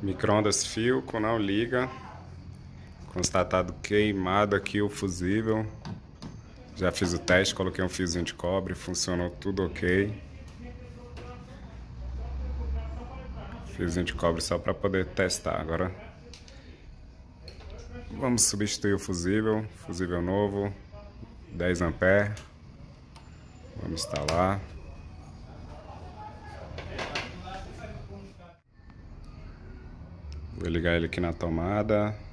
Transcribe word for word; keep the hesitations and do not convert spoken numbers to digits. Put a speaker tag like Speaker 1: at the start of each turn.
Speaker 1: Micro-ondas Philco não liga. Constatado queimado aqui o fusível. Já fiz o teste, coloquei um fiozinho de cobre, funcionou tudo ok. Fiozinho de cobre só para poder testar. Agora vamos substituir o fusível, fusível novo, dez amperes. Vamos instalar. Vou ligar ele aqui na tomada.